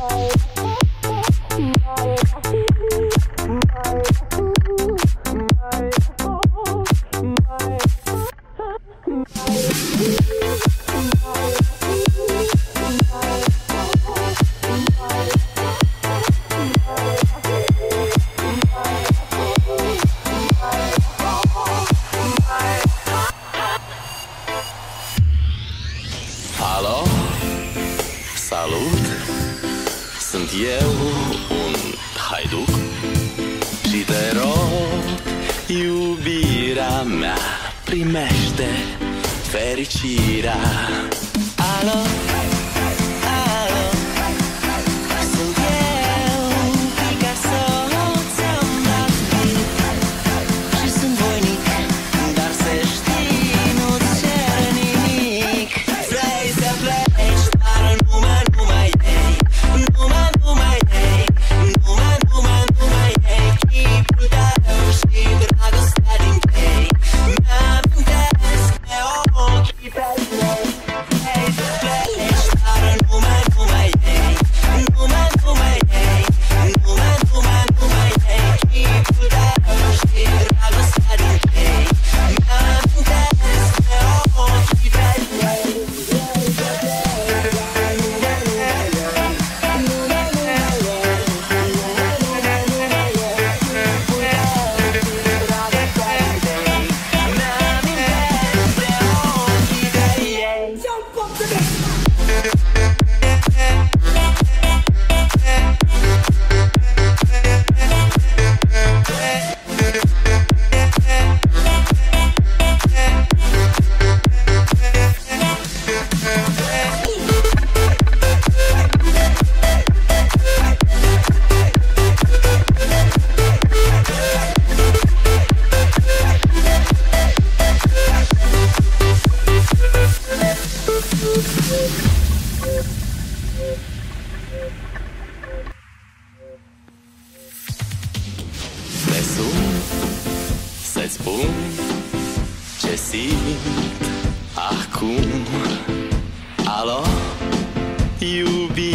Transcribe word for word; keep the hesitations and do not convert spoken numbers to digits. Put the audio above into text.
Alo, salut, sunt eu un haiduc și te rog, iubirea mea, primește fericirea. Alo, alo, sunt eu, Picasso, ți-am dat beat și sunt voinic, dar să știi, nu-ți cer nimic. Vrei să pleci, dar numai, numai ei, numai, numai ei, numai, numai, numai ei, chipul tău și dragostea din tei mi-amintesc de ochii tăi. Vrei să pleci, dar numai, numai ei, numai, numai ei, numai, numai, numai ei, chipul tău și dragostea din tei mi-amintesc de ochii tăi. Te sun să-ți spun ce simt acum. Alo, iubi